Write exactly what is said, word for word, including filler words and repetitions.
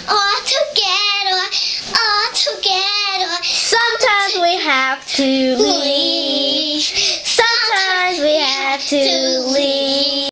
all together, all together. Sometimes we have to leave.